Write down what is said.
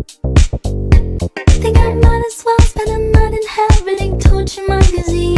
Think I might as well spend a night in hell reading Torture magazine.